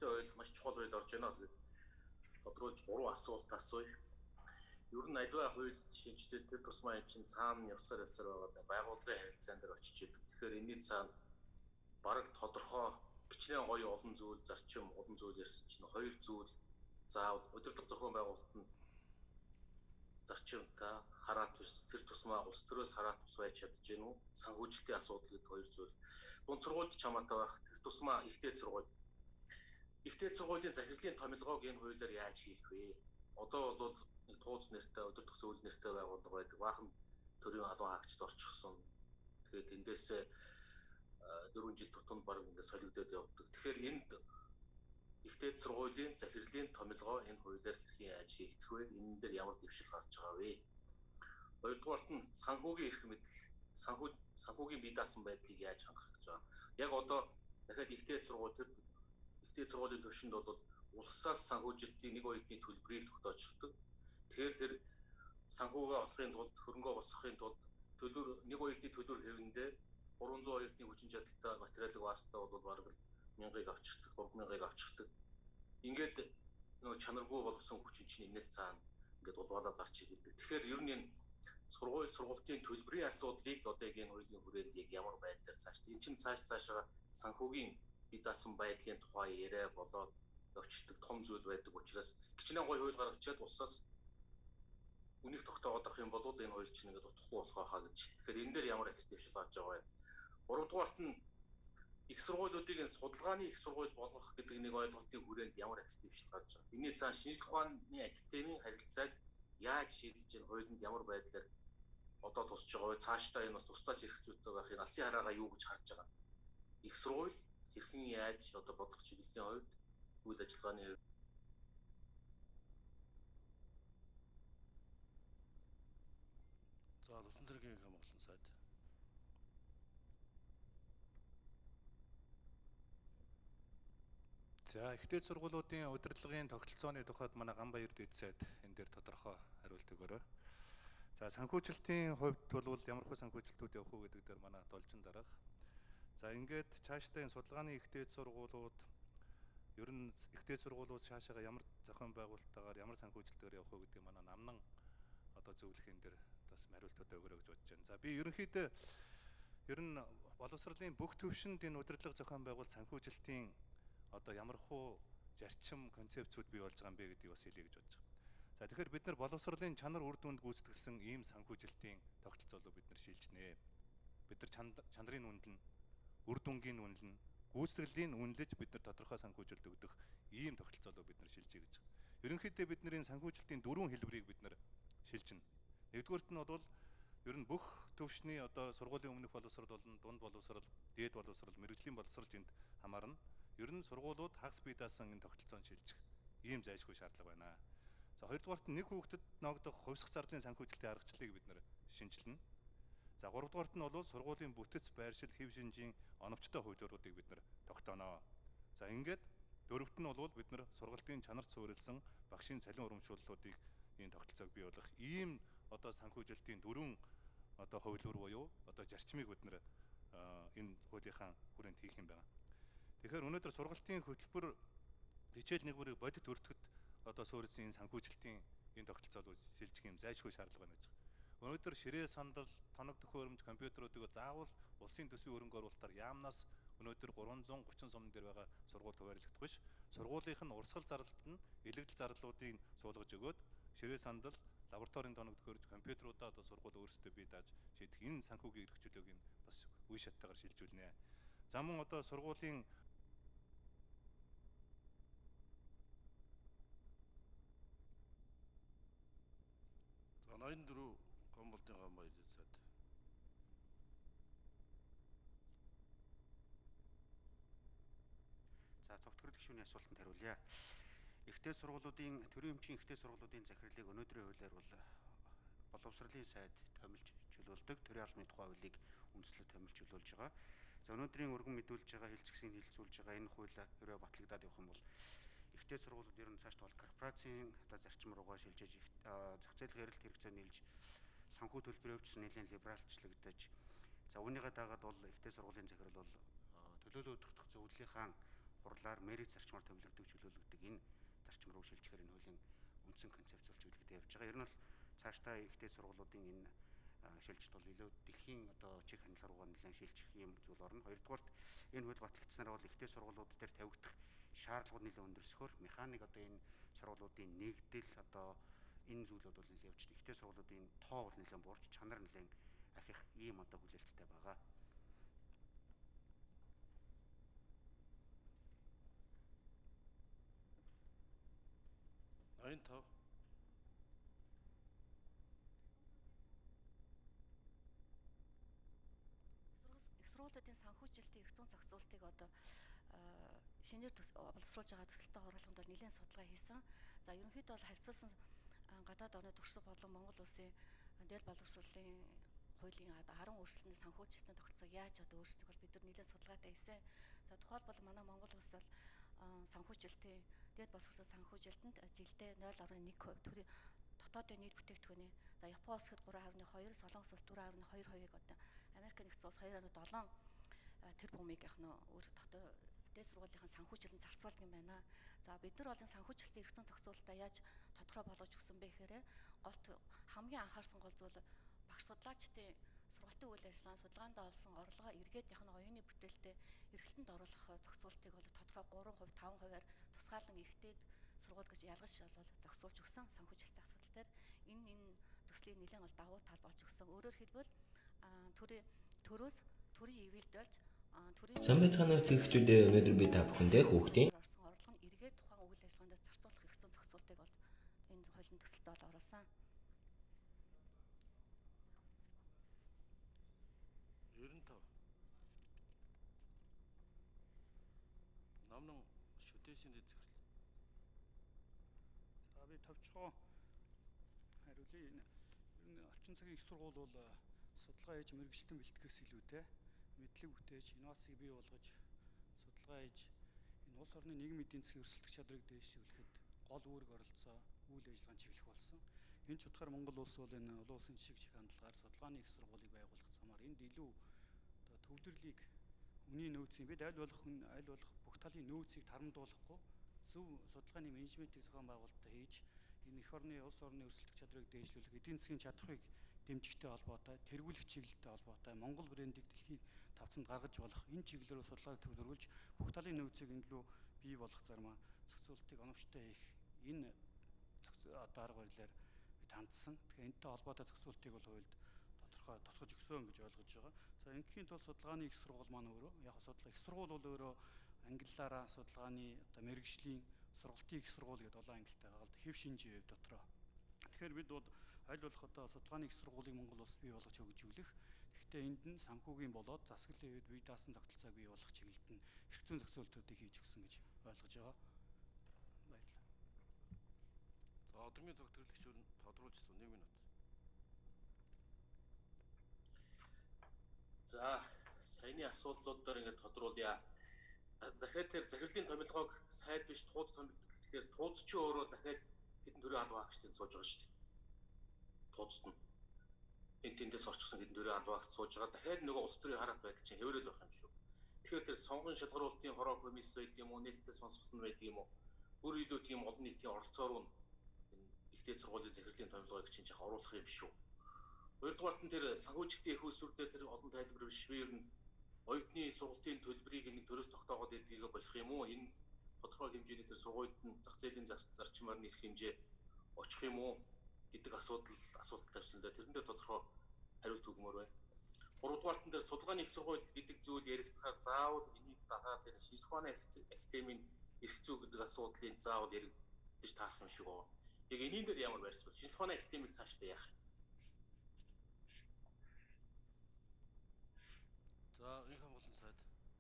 хэрэгтэй ойл маш чухал ойл орж байна гэдэг тодруулж 3 асуулт асууя. Ер нь аливаа хууль шинжтэй тэр тусмаа энэ чинь цаана явсаар байгаа байгууллагын харилцаан дээр очиж идэг. Тэгэхээр энэний цаана бараг тодорхой бичнээн гоё олон зүйл зарчим олон зүйл ярьсан чинь хоёр зүйл заавал удирдах зохион байгуулалтанд зарчимтай хараат ус тэр тусмаа улс төрөөс хараат ус байж чадж гэнэ үү? Санхүүжилтийн асуудал гэдэг хоёр зүйл. Дунд сургуульд чамаатай байх тэр тусмаа ихтэй сургууль. Ихтэй сургуулийн захирлын томилгоог энэ хуулиар яаж хийх вэ? Одоо бол тууз нэртэй удирдах зөвлөл нэртэй байгууллага байдаг. Баахан төрийн албан хаагчид орчихсон. Тэгээд эндээсээ 4 жил тутамд баг ингээд солигдоод явдаг. Тэгэхээр энд ихтэй сургуулийн захирлын томилгоо энэ хуулиар хэрхэн яаж хийгдэх вэ? Энэ дээр ямар дэвшил гарч байгаа вэ? Хоёрдугаарт нь санхүүгийн эрх мэдэл, санхүүгийн бие даасан байдлыг яаж хангах гэж байгаа. Яг одоо дахиад ихтэй сургуулийн төвшөнд бол улсаас санхүүжилтийн нэг оюутны төлбөрийг тогтоочдог. Тэгэхээр тэр санхүүгээ олохын тулд хөрөнгө босгохын тулд нэг оюутны төлбөр хэвэндээ 300 оюутны хүчин чадалтай материалыг ваастаа бол бараг 1000-ыг авчирдаг, 3000-ыг авчирдаг. Ингээд нөгөө чанаргүй болсон хүчин чинь энэс цаана ингээд улбалаа гарч ирдэг. Тэгэхээр ер нь энэ сургуулийн төлбөрийн асуудлыг одоо яг энэ хуулийн хүрээнд яг ямар байдлаар цааш. Энэ чинь цаашаа санхүүгийн бие даасан байдлын тухай яриа болоод явчихдаг том зүйл байдаг учраас хичнээн гоё хууль гаргачаад улсаас үнийг тогтоогоод авах юм бол энэ хууль чинь ингээд утгагүй болох хаа гэж. Тэгэхээр энэ дээр ямар эксперимент гарч байгаа вэ? Гуравдугаарт нь их сургуулиудыг энэ судалгааны их сургууль болгох гэдэг нэг ойлголтын хүрээнд ямар эксперимент гарч байгаа. Энэний цааш шинжлэх ухааны академийн харилцааг яаж шийдэж энэ хуулинд ямар байдлаар одоо тусч байгаа вэ? Цаашдаа энэ бас тусдаа хэрэгцүүтэй байх энэ алсын хараагаа юу гэж харж байгаа. Их сургууль хэрхэн яаж одоо бодлого чиглэлийн хувьд үйл ажиллагааны За Улсын төрийн хамгаалсан сайд. За ихтэй сургуулиудын удирдлагын тогтолцооны тухайд манай Ганбаяр дээд сайд энэ дээр тодорхой хариулт өгөөрэй. За санхүүжилтийн хувьд бол ямархуу санхүүжилтүүд явах уу гэдэг дээр манай Должин дарга. За ингээд цаашдаа энэ судалгааны ихтэй сургуулиуд ер нь ихтэй сургуулиуд цаашаага ямар зохион байгуулалттайгаар ямар санхүүжилтээр явах уу гэдэг манай Намнан одоо зөвлөхийн дээр бас хариултуудаа өгөрэй гэж бодож байна. За би ерөнхийдөө ер нь боловсролын бүх төвшөнд энэ удирдлага зохион байгуулалт санхүүжилтийн одоо ямархуу зарчим концепцүүд бий болж байгаа юм бэ гэдгийг бас хэлье гэж бодож байна. За тэгэхээр бид нар боловсролын чанар үр дүнд гүйцэтгэлсэн ийм санхүүжилтийн тогтолцоолоо бид нар шилжнэ. Бид нар чанарын үнэлнэ, үр дүнгийн үнэлнэ, гүйцэтгэлийн үнэлж бид нар тодорхой санхүүжилт өгдөх ийм тогтолцоолоо бид нар шилжиж гэж. Ерөнхийдөө бид нарын санхүүжилтийн дөрвөн хэлбэрийг бид нар шилжинэ. Нэгдүгээрт нь бол ер нь бүх төвшний одоо сургуулийн өмнөх боловсрол болон дунд боловсрол, дээд боловсрол, мэрэгжлийн боловсрол энд хамаарна. Ер нь сургуулиуд хагас бие даасан энэ тогтолцоонд шилжих ийм зайлшгүй шаардлага байна. За хоёрдугаарт нь нэг хүүхдэд ногдох хувьсах зардлын санхүүжилтийн аргачлалыг бид нар шинжилнэ. За гуравдугаарт нь бол сургуулийн бүтэц, байршил, хэв шинжийн оновчтой хуулиуруудыг бид нар тогтооно. За ингээд дөрөвт нь бол бид нар сургалтын чанарт суурилсан багшийн цалин урамшууллуудыг энэ тогтолцоог бий болгох ийм одоо санхүүжилтийн дөрвөн одоо хуулиур буюу одоо зарчмыг бид нар энэ хуулийнхаа хүрээнд хийх юм байна. Тэгэхээр өнөөдөр сургалтын хөтөлбөр хичээл нэгүрийг бодит өртгөд одоо суурилсан энэ санхүүжилтийн энэ тогтолцоолыг шилжих юм зайлшгүй шаардлага байна гэж. Өнөөдөр ширээ сандал, тоног төхөөрөмж, компьютеруудыг заавал улсын төсвийн хөрөнгө оруулалтаар яамнаас өнөөдөр 330 сумн дээр байгаа сургууль хуваарлагдах биш. Сургуулийнх нь урсгал зарлалт нь илэгдэл зарлалуудыг суулгаж өгөөд ширээ сандал, лабораторийн тоног төхөөрөмж, компьютеруудаа одоо сургууль өөрсдөө бий дааж шийдэх энэ санхүүгийн эрхчлөлөөг нь бас үе шаттайгаар шилжүүлнэ. За мөн одоо сургуулийн за 84 Гомболтын Ганбаяр дээд сайд. За цогт хөрөлт гишүүний асуултанд хариулъя. Ихтэй сургуулиудын төрийн эмчийн ихтэй сургуулиудын захирлыг өнөөдрийн хуулиар бол боловсролын сайд томилж чөлөөлдөг. Төрийн албаны тухай хуулийг үндэслэж томилж чөлөөлж байгаа. За өнөөдрийн өргөн мэдүүлж байгаа хэлцэгсийг хэлэлцүүлж байгаа энэ хуулиа хэрвээ батлагдаад явах юм бол ихтэй сургуулиуд ер нь цаашд бол корпорацийн одоо зарчим руугаа шилжиж зах зээлийн эрэлт хэрэгцээ нийлж санхүү төлбөрийн хөвч нэлээд либералчлагдаж за үүнийгээ дагаад бол ихтэй сургуулийн захирал бол төлөөлөл өгөх зөвлөлийнхаа хурлаар мерит зарчмаар төвлөрдөг чөлөөлөгдөг энэ зарчим руу шилжихээр энэ хуулийн үндсэн концепц бол чиглэгдэж явж байгаа. Ер нь бол цаашдаа ихтэй сургуулиудын энэ шилжилт бол илүү дэлхийн одоо чиг хандлага руугаа нэлээд шилжих юм зүйл орно. Хоёрдугаарт энэ хууль батлагдсанаар бол ихтэй сургуулиуд дээр тавигдах шаардлагууд нэлээд өндөрсөхөөр механик одоо энэ сургуулиудын нэгдэл одоо энэ зүйлүүд бол нэлээд явж ихтэй сургуулиудын тоо бол нэлээд буурч чанар нэлээд ахих ийм одоо хүлээлттэй байгаа. Ноён 5. Сургуулиудын санхүүжилтийн эрх зүйн зохицуултыг одоо шинээр боловсруулж байгаа төсөлтөд оруулахад бол нэлээд судалгаа хийсэн. За ерөнхийдөө бол харьцуулсан гадаад орны туршлага болон Монгол улсын дээл боловсруулалтын хуулийн 10 өөрчлөлтөнд санхүүжилтийн тогтолцоог яаж одоо өөрчлөх бол бид нар нэлээд судалгаатай хийсэн. За тухайлбал манай Монгол улс бол санхүүжилтийн дээл боловсруулалтын санхүүжилтэнд жилдээ 0.1% төрийн дотоодын нийт бүтээгдэхүүний за Япон улс гэхэд 3.2, Солонгос улс 4.2%-ийг одоо Америк нэгдсэн улс 2.7 тэрбумыг яг нь өөр дотоод дээл сургуулийнхын санхүүжилтэнд зарцуулдаг юм байна. За бид нар бол энэ санхүүжилтийн эрх зүйн зохицуулалтаа яаж тодорхой болгож өгсөн бэ гэхээр голт хамгийн анхаарсан гол зүйл багш судлаачдын сургалтын үйл ажиллагаа судалгаанд олсон орлогоо эргээд яг нь оюуны бүтээлтэй эргэлтэнд оруулах зохицуултыг бол тодорхой 3%, 5%-аар тусгаалan ихтэй сургууль гэж ялгаж бол зохицуулж өгсөн санхүүжилтийн асуудал дээр энэ төслийг нэлээд бол давуу тал болж өгсөн. Өөрөөр хэлбэл төрөөс төрийн ивэлдэлж Сайн байцгаана уу зэрэгчдээ өнөөдөр би та бүхэндээ хүүхдийн орсон орлого нь эргээд тухайн үйл ажиллагаанд зарцуулах эрх зүйн зохицуултыг бол энэ хуулийн төсөлд бол оруулсан. Ерөн 5. Номнон шүтээшин дэзгэрл. За би товчхон хариулъя. Ер нь орчин цагийн их сургууль бол судалгаа хийж мэргэжилтэн бэлтгэхээс илүүтэй мэдлэг бүтээж, инновацийг бий болгож судалгаа хийж энэ улс орны нийгмийн эдийн засгийн өрсөлдөх чадрыг дээшлүүлэхэд гол үүрэг оролцоо үйл ажиллагаанд чиглэх болсон. Энэ ч утгаар Монгол улс бол энэ олон улсын жишг хандлагаар судалгааны их сургуулийг байгуулах замаар энд илүү одоо төвлөрлийг хүний нөөцийн бид аль болох бүх талын нөөцийг тарамдуулахгүй зөв судалгааны менежментийг зохион байгуулалтаа хийж энэ эх орны улс орны өрсөлдөх чадрыг дээшлүүлэх эдийн засгийн чадхыг дэмжихтэй холбоотой, тэргүүлэх чиглэлтэй холбоотой Монгол брендийг дэлхийн тавцанд гаргаж болох энэ чиглэлээр судалгааг төвлөрүүлж бүх талын нөөцийг энэглүү бий болгох зармаа зохицуултыг оновчтой хийх энэ арга барилаар бид хандсан. Тэгэхээр энэтэй холбоотой зохицуултыг бол хуульд тодорхой тосгож өгсөн гэж ойлгож байгаа. За ингийн тул судалгааны их сургууль маань өөрөө яг их сургууль бол өөрөө англиараа судалгааны одоо мэргэжлийн сургалтын их сургууль гэдэг олон ангилтай байгаа л хэв шинжийн хэв дотроо. Тэгэхээр бид бол аль болох одоо судалгааны их сургуулийг Монгол улс бий болгож хөгжүүлэх. Гэхдээ энд нь санхүүгийн болоод засаглалын үед бие даасан тогтолцоог бий болгох чиглэлд нь эрх зүйн зохицуултуудыг хийж өгсөн гэж ойлгож байгаа. Баярлалаа. За одоогийн төгтөрлөгч тодруулжсэн 1 минут. За саяны асуудлуудаар ингээд тодруулъя. Дахиад тэр захирлын томилгоог сайд биш тууз томилдог. Тэгэхээр тууз чи өөрөө дахиад хэдэн төрлийн албан хаагчдыг сууж байгаа шүү дээ. Тууцд нь тэндээс орчихсон хэдэн төрлийн албан хаагч сууж байгаа. Дахиад нөгөө улс төрийн хараат байдал чинь хэврэл байх юм шүү. Тэгэхээр тэр сонгон шалгаруулалтын хороо комисс байдаг юм уу, нийтдээ сонсгосон байдаг юм уу? Бүр илүү тийм олон нийтийн оролцоо руу энэ ихтэй сургуулийн захирлын томилгоог чинь жах оруулах юм шүү. Хоёрдугаарт нь тэр санхүүжилтийн их үүсвэрдээ тэр олон тайлбар биш вэ? Ер нь оюутны сургалтын төлбөрийг нэг төрөөс тогтоогоод байдгийг болох юм уу? Энэ тодорхой хэмжээний тэр сургуульд зах зээлийн зарчмаар нэх хэмжээ очих юм уу гэдэг асуулт тавьсан дээр тэрэндээ тодорхой хариулт өгмөр байна. Гуравдугаарт нь тэр судалгааны их сургууль гэдэг зүйл яригдахаар заавал энийг дагаад тэр Синхроны академийн эрх зүй гэдэг асуудлыг заавал яригдчих таасан шиг байна. Яг энийн дээр ямар байрс вэ? Синхроны академийг цаашдаа яах юм? За энэ хамгаалсан сайд.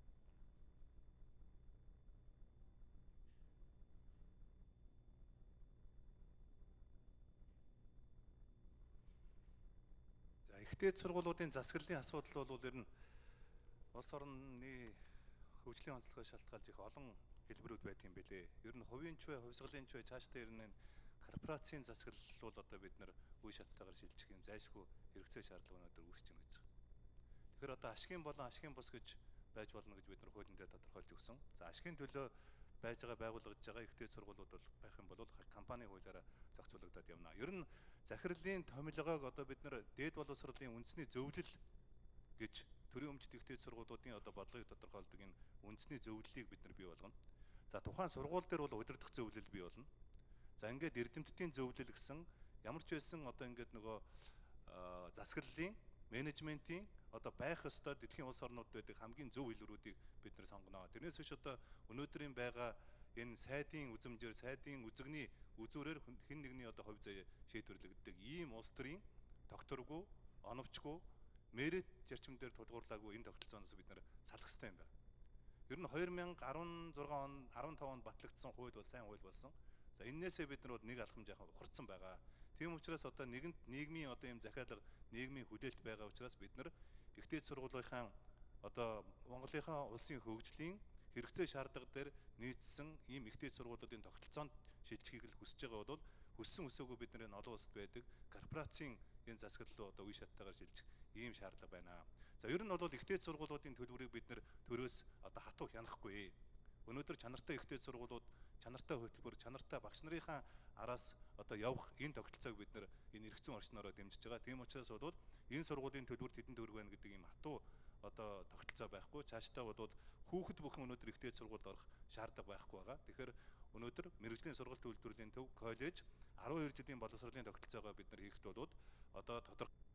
За ихтэй сургуулиудын засаглалын асуудал бол ер нь улс орны хөгжлийн онцлогыг шалтгаалж их олон хэлбэрүүд байдаг юм билээ. Ер нь хувийн ч бай, хувьсгалын ч бай цаашдаа ер нь корпорацийн засаглал бол одоо бид нар үе шаттайгаар шилжих юм зайлшгүй хэрэгцээ шаардлагаанууд үүсэж байна гэж. Тэгэхээр одоо ашигын болон ашигын бус гэж байж болно гэж бид нар хуулийн дээр тодорхойлж өгсөн. За ашигын төлөө байж байгаа байгуулагдж байгаа ихтэй сургуулиуд бол байх юм бол компани хуулиараа зохицуулагдаад явна. Ер нь захирлын томилгоог одоо бид нар дээд боловсролын үндэсний зөвлөл гэж төрийн өмчт ихтэй сургуулиудын одоо бодлогыг тодорхойлдог энэ үндэсний зөвлөлийг бид нар бий болгоно. За тухайн сургууль дээр бол удирдах зөвлөл бий болно. За ингээд эрдэмтдийн зөвлөл гэсэн ямар ч байсан одоо ингээд нөгөө засаглалын менежментийн одоо байх ёстой дэлхийн улс орнууд байдаг хамгийн зөв хэлбэрүүдийг бид нэр сонгоно. Тэрнээс биш одоо өнөөдрийн байгаа энэ сайдын үзмжээр сайдын үзэгний үзүүрээр хэн нэгний одоо хувь заяа шийдвэрлэгддэг ийм улс төрийн докторгүй, оновчгүй, мэрэт зарчим дээр тулгуурлаагүй энэ тогтолцооноос бид нэр салах хэрэгтэй юм байна. Ер нь 2016 он 15 онд батлагдсан хууль бол сайн хууль болсон. За эннээсээ бид нар нэг алхам жаахан ухарсан байгаа. Тийм учраас одоо нийгмийн одоо юм захиалга, нийгмийн хүлээлт байгаа учраас бид нар ихтэй сургуулийнхаа одоо Монголынхаа улсын хөгжлийн хэрэгтэй шаардлага дээр нийцсэн ийм ихтэй сургуулиудын тогтолцоонд шилжихийг л хүсэж байгаа бол хүссэн өсөөгөө бид нар энэ олон улсад байдаг корпорацийн энэ засаглал одоо үе шаттайгаар шилжих ийм шаардлага байна. За ер нь бол ихтэй сургуулиудын төлбөрийг бид нар төрөөс одоо хатуу хянахгүй. Өнөөдөр чанартай ихтэй сургуулиуд, чанартай хөтөлбөр, чанартай багш нарынхаа араас одоо явах энэ тогтолцоог бид нар энэ эрх зүйн орчнороо дэмжиж байгаа. Тийм учраас бол энэ сургуулийн төлбөр тэдэн төгрөг байна гэдэг ийм хатуу одоо тогтолцоо байхгүй. Цаашдаа бол хүүхэд бүхэн өнөөдөр ихтэй сургуульд орох шаардлага байхгүй байгаа. Тэгэхээр өнөөдөр мэрэгжлийн сургалт үйлдвэрлэлийн төв коллеж 12 жилийн боловсролын тогтолцоогоо бид нар хийхэд бол одоо тодорхой